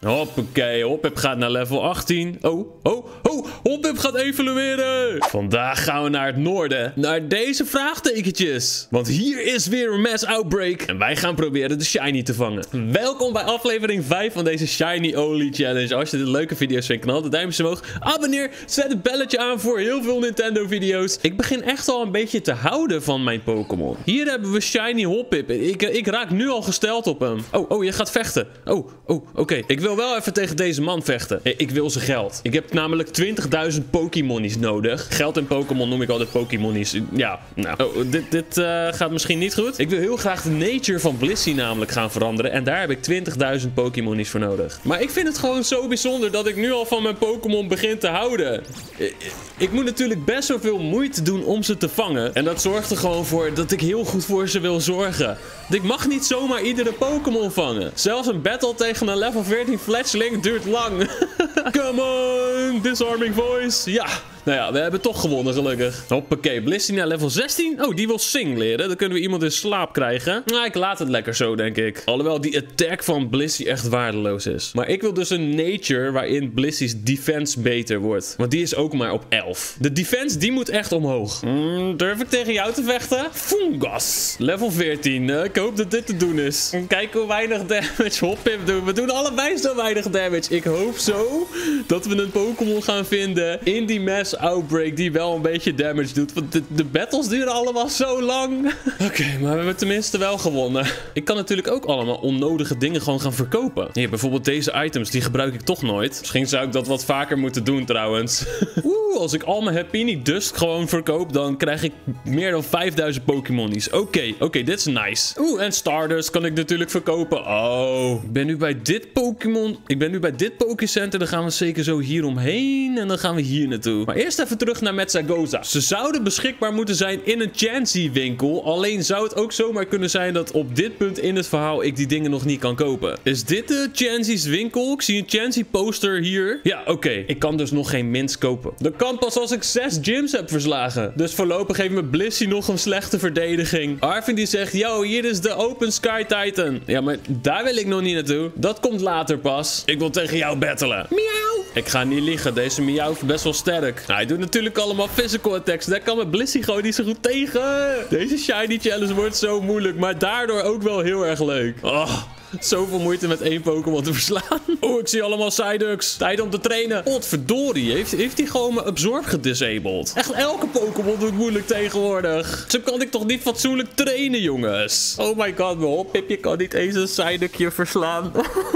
Hoppakee, Hoppip gaat naar level 18. Oh, Hoppip gaat evolueren. Vandaag gaan we naar het noorden. Naar deze vraagtekentjes. Want hier is weer een mass outbreak. En wij gaan proberen de shiny te vangen. Welkom bij aflevering 5 van deze Shiny Only Challenge. Als je dit leuke video's vindt, knal de duimpjes omhoog. Abonneer, zet het belletje aan voor heel veel Nintendo video's. Ik begin echt al een beetje te houden van mijn Pokémon. Hier hebben we Shiny Hoppip. Ik raak nu al gesteld op hem. Oh, je gaat vechten. Oké. Ik wil wel even tegen deze man vechten. Ik wil zijn geld. Ik heb namelijk 20.000 Pokémonies nodig. Geld en Pokémon noem ik altijd Pokémonies. Ja, nou. Dit gaat misschien niet goed. Ik wil heel graag de nature van Blissey namelijk gaan veranderen. En daar heb ik 20.000 Pokémonies voor nodig. Maar ik vind het gewoon zo bijzonder dat ik nu al van mijn Pokémon begin te houden. Ik moet natuurlijk best zoveel moeite doen om ze te vangen. En dat zorgt er gewoon voor dat ik heel goed voor ze wil zorgen. Ik mag niet zomaar iedere Pokémon vangen. Zelfs een battle tegen een level 14 Fletchling duurt lang. Come on, disarming voice. Ja. Nou ja, we hebben toch gewonnen, gelukkig. Hoppakee, Blissey naar level 16. Oh, die wil Sing leren. Dan kunnen we iemand in slaap krijgen. Nou, ik laat het lekker zo, denk ik. Alhoewel die attack van Blissey echt waardeloos is. Maar ik wil dus een nature waarin Blissey's defense beter wordt. Want die is ook maar op 11. De defense, die moet echt omhoog. Durf ik tegen jou te vechten? Fungus. Level 14. Ik hoop dat dit te doen is. Kijk hoe weinig damage Hoppip doet. We doen allebei zo weinig damage. Ik hoop zo dat we een Pokémon gaan vinden in die mass outbreak die wel een beetje damage doet. Want de battles duren allemaal zo lang. Oké, maar we hebben tenminste wel gewonnen. Ik kan natuurlijk ook allemaal onnodige dingen gewoon gaan verkopen. Hier, bijvoorbeeld deze items, die gebruik ik toch nooit. Misschien zou ik dat wat vaker moeten doen trouwens. Als ik al mijn Happiny Dust gewoon verkoop, dan krijg ik meer dan 5000 Pokémonies. Oké, dit is nice. En Stardust kan ik natuurlijk verkopen. Oh, ik ben nu bij dit Pokémon. Ik ben nu bij dit Pokécenter. Dan gaan we zeker zo hier omheen. En dan gaan we hier naartoe. Maar eerst even terug naar Metzagoza. Ze zouden beschikbaar moeten zijn in een Chansey winkel. Alleen zou het ook zomaar kunnen zijn dat op dit punt in het verhaal ik die dingen nog niet kan kopen. Is dit de Chansey's winkel? Ik zie een Chansey poster hier. Ja, oké. Ik kan dus nog geen mints kopen. Dat kan pas als ik 6 gyms heb verslagen. Dus voorlopig heeft me Blissey nog een slechte verdediging. Arvin die zegt, yo, hier is de Open Sky Titan. Ja, maar daar wil ik nog niet naartoe. Dat komt later pas. Ik wil tegen jou battelen. Miauw. Ik ga niet liegen. Deze miauw is best wel sterk. Nou, hij doet natuurlijk allemaal physical attacks. Daar kan mijn Blissey gewoon niet zo goed tegen. Deze Shiny Challenge wordt zo moeilijk. Maar daardoor ook wel heel erg leuk. Zoveel moeite met één Pokémon te verslaan. Ik zie allemaal Psyducks. Tijd om te trainen. Verdorie. Heeft hij gewoon mijn Absorb gedisabled? Echt elke Pokémon doet moeilijk tegenwoordig. Zo kan ik toch niet fatsoenlijk trainen, jongens. Oh my god, mijn Hoppipje kan niet eens een Psyduckje verslaan.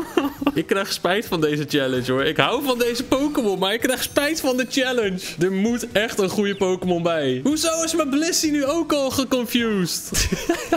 Ik krijg spijt van deze challenge, hoor. Ik hou van deze Pokémon, maar ik krijg spijt van de challenge. Er moet echt een goede Pokémon bij. Hoezo is mijn Blissey nu ook al geconfused?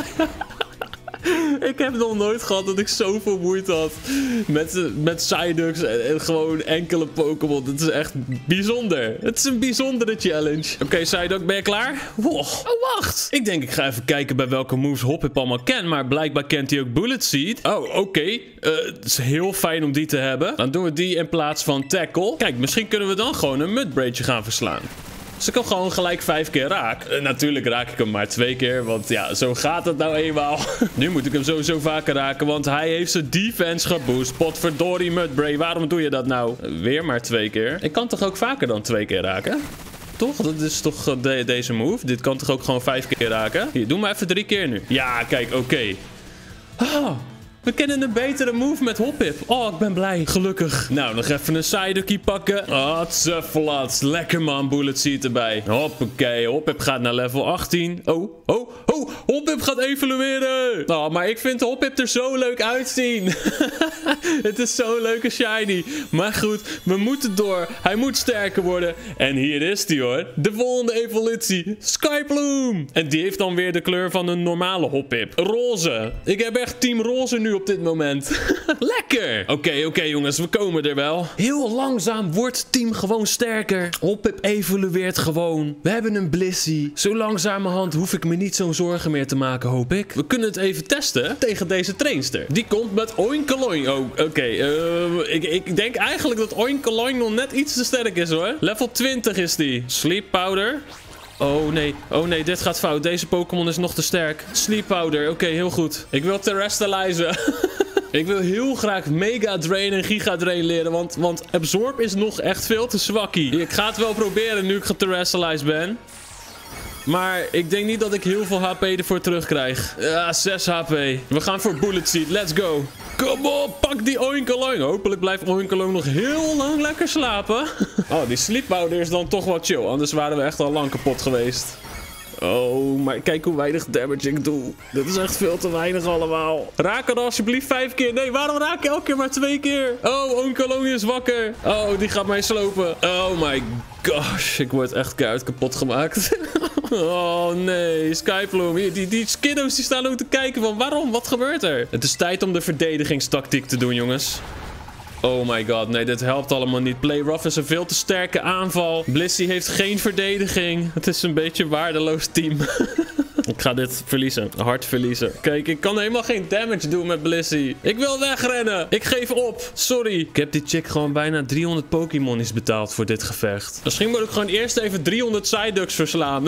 Ik heb nog nooit gehad dat ik zoveel moeite had met Psyducks en gewoon enkele Pokémon. Het is echt bijzonder. Het is een bijzondere challenge. Oké, Psyduck, ben je klaar? Oh, wacht. Ik denk ik ga even kijken bij welke moves Hoppip allemaal kent. Maar blijkbaar kent hij ook Bullet Seed. Oké. Het is heel fijn om die te hebben. Dan doen we die in plaats van Tackle. Kijk, misschien kunnen we dan gewoon een Mudbraidje gaan verslaan. Dus ik hem gewoon gelijk 5 keer raak. Natuurlijk raak ik hem maar 2 keer. Want ja, zo gaat het nou eenmaal. Nu moet ik hem sowieso vaker raken. Want hij heeft zijn defense geboost. Potverdorie Mudbray. Waarom doe je dat nou? Weer maar 2 keer. Ik kan toch ook vaker dan 2 keer raken? Toch? Dat is toch deze move? Dit kan toch ook gewoon 5 keer raken? Hier, doe maar even 3 keer nu. Ja, kijk, oké. We kennen een betere move met Hoppip. Ik ben blij. Gelukkig. Nou, nog even een Psyduckie pakken. Tseflats. Lekker man. Bullet Seed erbij. Hoppakee. Hoppip gaat naar level 18. Hoppip gaat evolueren. Maar ik vind Hoppip er zo leuk uitzien. Het is zo'n leuke shiny. Maar goed, we moeten door. Hij moet sterker worden. En hier is hij, hoor. De volgende evolutie. Skybloom. En die heeft dan weer de kleur van een normale Hoppip. Roze. Ik heb echt team roze nu op dit moment. Lekker. Oké, jongens, we komen er wel. Heel langzaam wordt het team gewoon sterker. Hoppip evolueert gewoon. We hebben een Blissey. Zo langzamerhand hoef ik me niet zo'n zorgen meer te maken, hoop ik. We kunnen het even testen tegen deze trainster. Die komt met Oinkoloing. Ik denk eigenlijk dat Oinkoloing nog net iets te sterk is, hoor. Level 20 is die. Sleep Powder. Oh nee, dit gaat fout. Deze Pokémon is nog te sterk. Sleep Powder, oké, heel goed. Ik wil terrestrializen. Ik wil heel graag Mega Drain en Giga Drain leren. Want Absorb is nog echt veel te zwakkie. Ik ga het wel proberen nu ik geterrestrialized ben. Maar ik denk niet dat ik heel veel HP ervoor terugkrijg. Ja, 6 HP. We gaan voor Bullet Seed. Let's go. Kom op, pak die Oinkeloin. Hopelijk blijft Oinkeloin nog heel lang lekker slapen. Oh, die Sleep Powder is dan toch wel chill. Anders waren we echt al lang kapot geweest. Oh, maar kijk hoe weinig damage ik doe. Dit is echt veel te weinig allemaal. Raak er alsjeblieft 5 keer. Nee, waarom raak ik elke keer maar 2 keer? Oh, Oinkeloin is wakker. Oh, die gaat mij slopen. Oh my gosh, ik word echt keihard kapot gemaakt. Oh nee, Skyplume. Die skiddo's die staan ook te kijken van waarom? Wat gebeurt er? Het is tijd om de verdedigingstactiek te doen, jongens. Oh my god, nee, dit helpt allemaal niet. Play Rough is een veel te sterke aanval. Blissey heeft geen verdediging. Het is een beetje een waardeloos team. Ik ga dit verliezen. Hard verliezen. Kijk, ik kan helemaal geen damage doen met Blissey. Ik wil wegrennen. Ik geef op. Sorry. Ik heb die chick gewoon bijna 300 Pokémonies betaald voor dit gevecht. Misschien moet ik gewoon eerst even 300 Psyducks verslaan.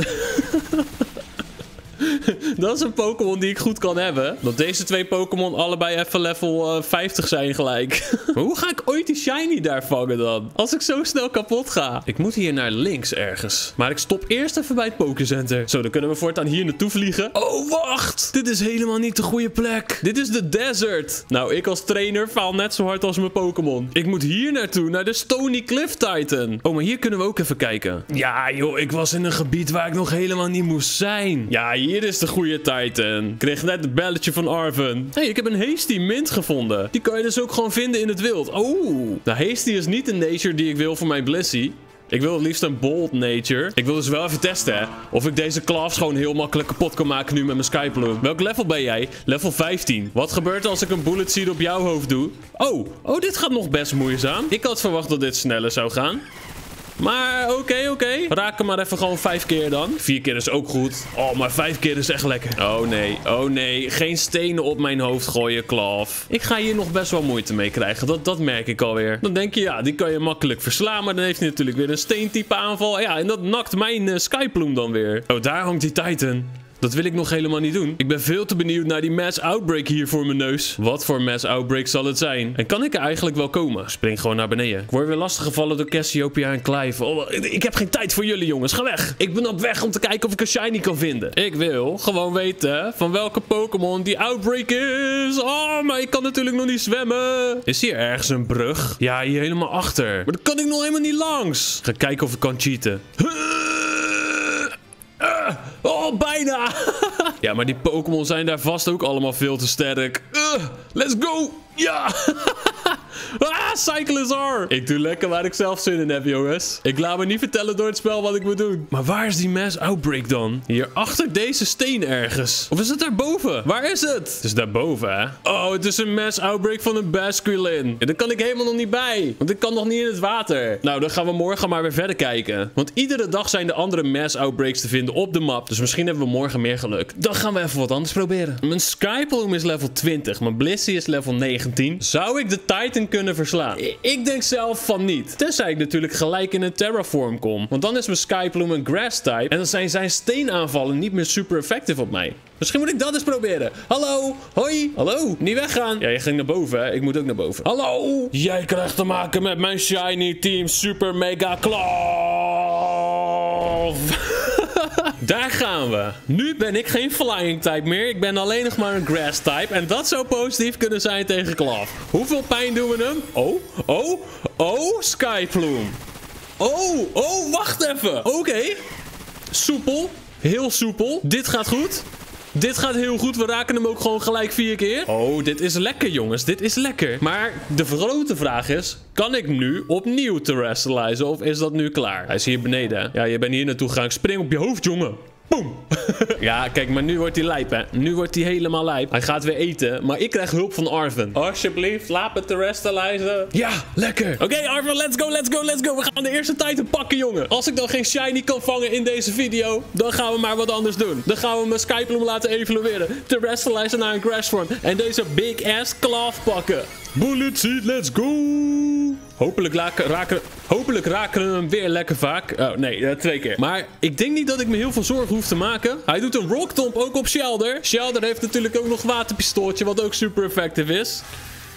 Dat is een Pokémon die ik goed kan hebben. Dat deze 2 Pokémon allebei even level 50 zijn gelijk. Maar hoe ga ik ooit die shiny daar vangen dan? Als ik zo snel kapot ga. Ik moet hier naar links ergens. Maar ik stop eerst even bij het Pokécenter. Zo, dan kunnen we voortaan hier naartoe vliegen. Oh, wacht! Dit is helemaal niet de goede plek. Dit is de desert. Nou, ik als trainer faal net zo hard als mijn Pokémon. Ik moet hier naartoe, naar de Stony Cliff Titan. Oh, maar hier kunnen we ook even kijken. Ja, joh, ik was in een gebied waar ik nog helemaal niet moest zijn. Ja, hier is de goede Titan. Ik kreeg net het belletje van Arven. Hey, ik heb een Hasty Mint gevonden. Die kan je dus ook gewoon vinden in het wild. Oh. Nou, Hasty is niet de nature die ik wil voor mijn Blissey. Ik wil het liefst een bold nature. Ik wil dus wel even testen, hè. Of ik deze Claws gewoon heel makkelijk kapot kan maken nu met mijn Skyplume. Welk level ben jij? Level 15. Wat gebeurt er als ik een Bullet Seed op jouw hoofd doe? Oh, dit gaat nog best moeizaam. Ik had verwacht dat dit sneller zou gaan. Maar oké. Raak hem maar even gewoon 5 keer dan. 4 keer is ook goed. Oh, maar 5 keer is echt lekker. Oh nee. Geen stenen op mijn hoofd gooien, Claw. Ik ga hier nog best wel moeite mee krijgen. Dat merk ik alweer. Dan denk je, ja, die kan je makkelijk verslaan. Maar dan heeft hij natuurlijk weer een steentype aanval. Ja, en dat nakt mijn Skyplume dan weer. Oh, daar hangt die Titan. Dat wil ik nog helemaal niet doen. Ik ben veel te benieuwd naar die Mass Outbreak hier voor mijn neus. Wat voor Mass Outbreak zal het zijn? En kan ik er eigenlijk wel komen? Spring gewoon naar beneden. Ik word weer lastiggevallen door Cassiopeia en Clive. Oh, ik heb geen tijd voor jullie, jongens. Ga weg. Ik ben op weg om te kijken of ik een shiny kan vinden. Ik wil gewoon weten van welke Pokémon die Outbreak is. Oh, maar ik kan natuurlijk nog niet zwemmen. Is hier ergens een brug? Ja, hier helemaal achter. Maar daar kan ik nog helemaal niet langs. Ik ga kijken of ik kan cheaten. Oh, bijna. Ja, maar die Pokémon zijn daar vast ook allemaal veel te sterk. Let's go. Ja. Cyclizar. Ik doe lekker waar ik zelf zin in heb, jongens. Ik laat me niet vertellen door het spel wat ik moet doen. Maar waar is die Mass Outbreak dan? Hier achter deze steen ergens. Of is het daarboven? Waar is het? Het is daarboven, hè? Oh, het is een Mass Outbreak van een Basculin. Ja, daar kan ik helemaal nog niet bij. Want ik kan nog niet in het water. Nou, dan gaan we morgen maar weer verder kijken. Want iedere dag zijn er andere Mass Outbreaks te vinden op de map. Dus misschien hebben we morgen meer geluk. Dan gaan we even wat anders proberen. Mijn Skyplume is level 20. Mijn Blissey is level 19. Zou ik de Titan kunnen verslaan? Ik denk zelf van niet. Tenzij ik natuurlijk gelijk in een Terraform kom. Want dan is mijn Skyplume een Grass type. En dan zijn zijn steenaanvallen niet meer super effectief op mij. Misschien moet ik dat eens proberen. Hallo? Hoi? Hallo? Niet weggaan. Ja, je ging naar boven, hè? Ik moet ook naar boven. Hallo? Jij krijgt te maken met mijn shiny team Super Mega Claw. Daar gaan we. Nu ben ik geen flying type meer. Ik ben alleen nog maar een grass type. En dat zou positief kunnen zijn tegen Claw. Hoeveel pijn doen we hem? Oh, Skyplume. Oh, wacht even. Oké. Soepel. Heel soepel. Dit gaat goed. Dit gaat heel goed. We raken hem ook gewoon gelijk 4 keer. Oh, dit is lekker, jongens. Dit is lekker. Maar de grote vraag is... Kan ik nu opnieuw terrestrializen of is dat nu klaar? Hij is hier beneden. Ja, je bent hier naartoe gegaan. Spring op je hoofd, jongen. Boom. Ja, kijk, maar nu wordt hij lijp, hè. Nu wordt hij helemaal lijp. Hij gaat weer eten, maar ik krijg hulp van Arven. Alsjeblieft, laat me terrestrializen. Ja, lekker. Oké, Arven, let's go. We gaan de eerste Titan pakken, jongen. Als ik dan geen shiny kan vangen in deze video, dan gaan we maar wat anders doen. Dan gaan we mijn Skyplume laten evolueren. Terrestrializen naar een Grassform. En deze big ass Claw pakken. Bullet Seed, let's go. Hopelijk raken we hem weer lekker vaak. Oh, nee, 2 keer. Maar ik denk niet dat ik me heel veel zorgen hoef te maken. Hij doet een Rock Tomb ook op Shellder. Shellder heeft natuurlijk ook nog waterpistooltje, wat ook super effectief is.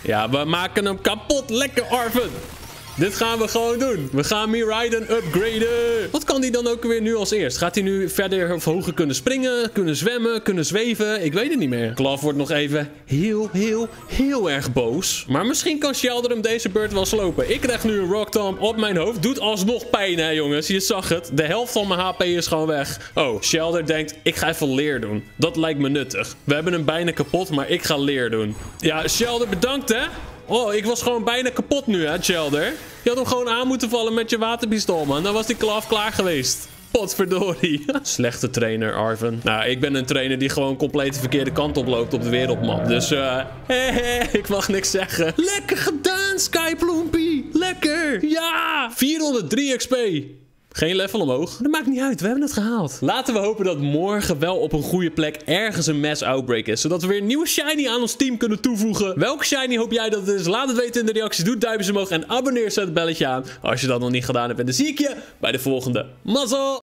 Ja, we maken hem kapot. Lekker, Arven. Dit gaan we gewoon doen. We gaan Miraidon upgraden. Wat kan die dan ook weer nu als eerst? Gaat hij nu verder of hoger kunnen springen? Kunnen zwemmen? Kunnen zweven? Ik weet het niet meer. Klaf wordt nog even heel erg boos. Maar misschien kan Shellder hem deze beurt wel slopen. Ik krijg nu een Rock Tomb op mijn hoofd. Doet alsnog pijn, hè jongens. Je zag het. De helft van mijn HP is gewoon weg. Oh, Shellder denkt, ik ga even leer doen. Dat lijkt me nuttig. We hebben hem bijna kapot, maar ik ga leer doen. Ja, Shellder, bedankt hè. Oh, ik was gewoon bijna kapot nu, hè, Shellder. Je had hem gewoon aan moeten vallen met je waterpistool, man. Dan was die Klaf klaar geweest. Potverdorie. Slechte trainer, Arven. Nou, ik ben een trainer die gewoon compleet de verkeerde kant op loopt op de wereldmap. Dus, ik mag niks zeggen. Lekker gedaan, Skyploempie. Lekker. Ja. 403 XP. Geen level omhoog. Dat maakt niet uit, we hebben het gehaald. Laten we hopen dat morgen wel op een goede plek ergens een mass outbreak is. Zodat we weer een nieuwe shiny aan ons team kunnen toevoegen. Welke shiny hoop jij dat het is? Laat het weten in de reacties. Doe duimpjes omhoog en abonneer, zet het belletje aan. Als je dat nog niet gedaan hebt. En dan zie ik je bij de volgende. Mazzel!